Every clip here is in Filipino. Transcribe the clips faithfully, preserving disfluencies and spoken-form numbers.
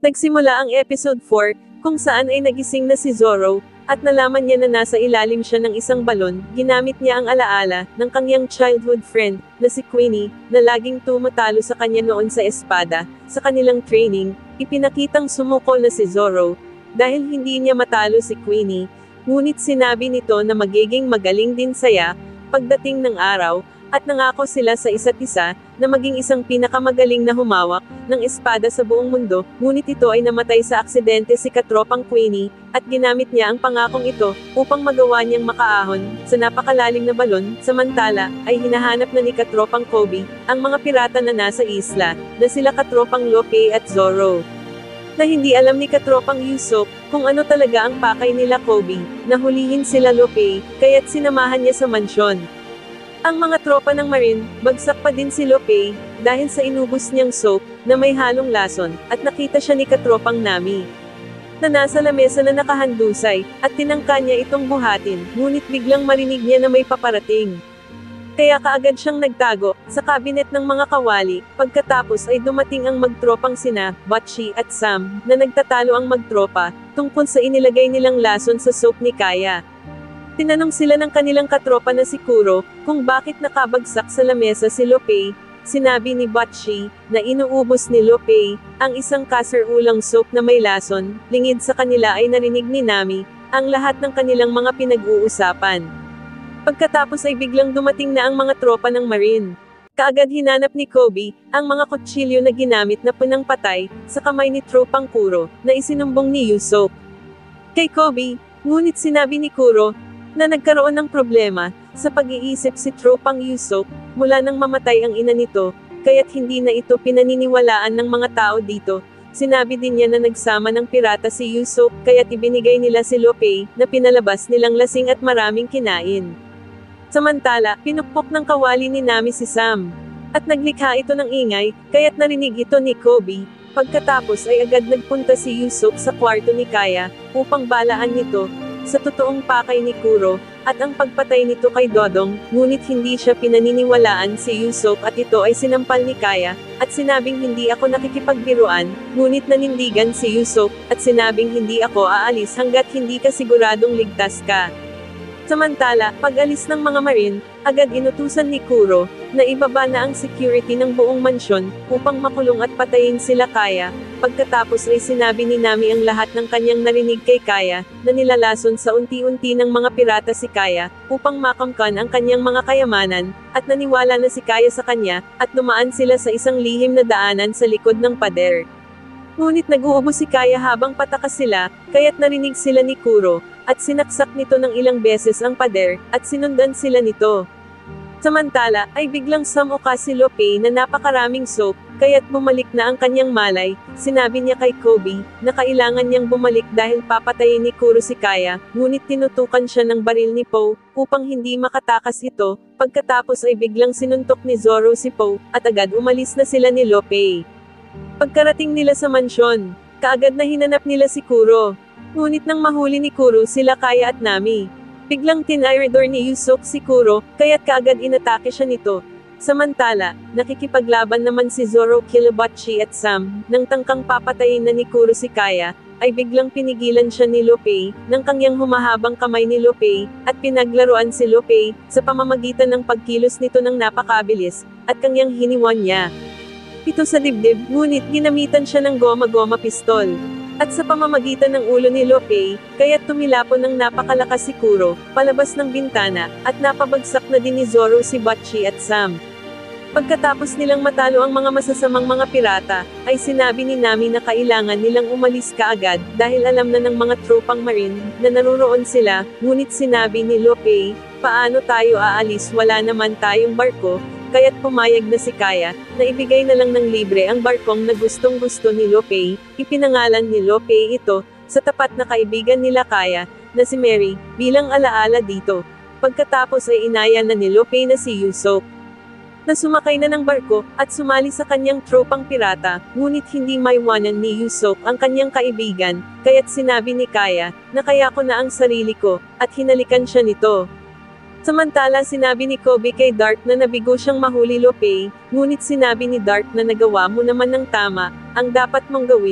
Nagsimula ang episode four, kung saan ay nagising na si Zoro, at nalaman niya na nasa ilalim siya ng isang balon. Ginamit niya ang alaala ng kanyang childhood friend, na si Queenie, na laging tumatalo sa kanya noon sa espada. Sa kanilang training, ipinakitang sumuko na si Zoro, dahil hindi niya matalo si Queenie, ngunit sinabi nito na magiging magaling din saya, pagdating ng araw, at nangako sila sa isa't isa, na maging isang pinakamagaling na humawak ng espada sa buong mundo, ngunit ito ay namatay sa aksidente si katropang Queenie, at ginamit niya ang pangakong ito, upang magawa niyang makaahon, sa napakalalim na balon. Samantala, ay hinahanap na ni katropang Kobe, ang mga pirata na nasa isla, na sila katropang Luffy at Zoro. Na hindi alam ni katropang Usopp, kung ano talaga ang pakay nila Kobe, na hulihin sila Luffy, kaya't sinamahan niya sa mansyon. Ang mga tropa ng Marine, bagsak pa din si Luffy, dahil sa inubos niyang soap, na may halong lason, at nakita siya ni katropang Nami, na nasa lamesa na nakahandusay, at tinangka niya itong buhatin, ngunit biglang marinig niya na may paparating. Kaya kaagad siyang nagtago, sa kabinet ng mga kawali. Pagkatapos ay dumating ang magtropang sina, Bocchi at Sam, na nagtatalo ang magtropa, tungkol sa inilagay nilang lason sa soap ni Kaya. Tinanong sila ng kanilang katropa na si Kuro, kung bakit nakabagsak sa lamesa si Luffy. Sinabi ni Bocchi, na inuubos ni Luffy, ang isang kaserulang soap na may lason. Lingid sa kanila ay narinig ni Nami, ang lahat ng kanilang mga pinag-uusapan. Pagkatapos ay biglang dumating na ang mga tropa ng Marine. Kaagad hinanap ni Kobe, ang mga kutsilyo na ginamit na punang-patay, sa kamay ni tropang Kuro, na isinumbong ni Usopp kay Kobe, ngunit sinabi ni Kuro, na nagkaroon ng problema, sa pag-iisip si tropang Usopp, mula nang mamatay ang ina nito, kaya't hindi na ito pinaniniwalaan ng mga tao dito. Sinabi din niya na nagsama ng pirata si Usopp, kaya't ibinigay nila si Luffy, na pinalabas nilang lasing at maraming kinain. Samantala, pinukpok ng kawali ni Nami si Sam, at naglikha ito ng ingay, kaya't narinig ito ni Kobe. Pagkatapos ay agad nagpunta si Usopp sa kwarto ni Kaya, upang balaan nito, sa totoong pakay ni Kuro, at ang pagpatay nito kay Dodong, ngunit hindi siya pinaniniwalaan si Usopp at ito ay sinampal ni Kaya, at sinabing hindi ako nakikipagbiruan, ngunit nanindigan si Usopp, at sinabing hindi ako aalis hanggat hindi ka siguradong ligtas ka. Samantala, pag-alis ng mga Marine, agad inutusan ni Kuro, na ibaba na ang security ng buong mansyon, upang makulong at patayin sila Kaya. Pagkatapos ay sinabi ni Nami ang lahat ng kanyang narinig kay Kaya, na nilalason sa unti-unti ng mga pirata si Kaya, upang makamkan ang kanyang mga kayamanan, at naniwala na si Kaya sa kanya, at dumaan sila sa isang lihim na daanan sa likod ng pader. Ngunit nag-uubo si Kaya habang patakas sila, kaya't narinig sila ni Kuro, at sinaksak nito ng ilang beses ang pader, at sinundan sila nito. Samantala, ay biglang samuka si Luffy na napakaraming soap, kaya't bumalik na ang kanyang malay. Sinabi niya kay Kobe, na kailangan niyang bumalik dahil papatayin ni Kuro si Kaya, ngunit tinutukan siya ng baril ni Poe, upang hindi makatakas ito. Pagkatapos ay biglang sinuntok ni Zoro si Poe, at agad umalis na sila ni Luffy. Pagkarating nila sa mansyon, kaagad na hinanap nila si Kuro. Ngunit nang mahuli ni Kuro sila Kaya at Nami, biglang tinairador ni Usopp si Kuro, kaya't kaagad inatake siya nito. Samantala, nakikipaglaban naman si Zoro kila Bocchi at Sam, nang tangkang papatayin na ni Kuro si Kaya, ay biglang pinigilan siya ni Luffy, ng kanyang humahabang kamay ni Luffy, at pinaglaruan si Luffy, sa pamamagitan ng pagkilos nito ng napakabilis, at kanyang hiniwan niya ito sa dibdib, ngunit ginamitan siya ng goma-goma pistol. At sa pamamagitan ng ulo ni Luffy, kaya't tumilapon ng napakalakas si Kuro, palabas ng bintana, at napabagsak na din ni Zoro si Bocchi at Sam. Pagkatapos nilang matalo ang mga masasamang mga pirata, ay sinabi ni Nami na kailangan nilang umalis kaagad, dahil alam na ng mga tropang Marine, na naruroon sila, ngunit sinabi ni Luffy, paano tayo aalis, wala naman tayong barko, kaya't pumayag na si Kaya, na ibigay na lang ng libre ang barkong na gustong-gusto ni Luffy. Ipinangalan ni Luffy ito, sa tapat na kaibigan nila Kaya, na si Mary, bilang alaala dito. Pagkatapos ay inaya na ni Luffy na si Usopp, na sumakay na ng barko, at sumali sa kanyang tropang pirata, ngunit hindi maiwanan ni Usopp ang kanyang kaibigan, kaya't sinabi ni Kaya, na kaya ko na ang sarili ko, at hinalikan siya nito. Samantala sinabi ni Kobe kay Dark na nabigo siyang mahuli Luffy, ngunit sinabi ni Dark na nagawa mo naman ng tama, ang dapat mong gawin,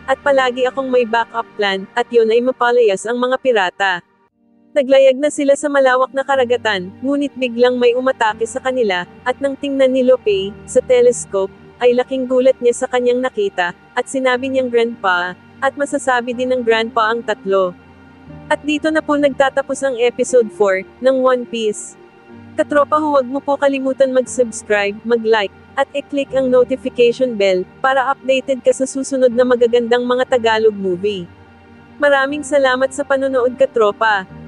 at palagi akong may backup plan, at yun ay mapalayas ang mga pirata. Naglayag na sila sa malawak na karagatan, ngunit biglang may umatake sa kanila, at nang tingnan ni Lope, sa telescope, ay laking gulat niya sa kanyang nakita, at sinabi niyang grandpa, at masasabi din ng grandpa ang tatlo. At dito na po nagtatapos ang episode four, ng One Piece. Katropa, huwag mo po kalimutan mag-subscribe, mag-like, at i-click ang notification bell, para updated ka sa susunod na magagandang mga Tagalog movie. Maraming salamat sa panonood, katropa!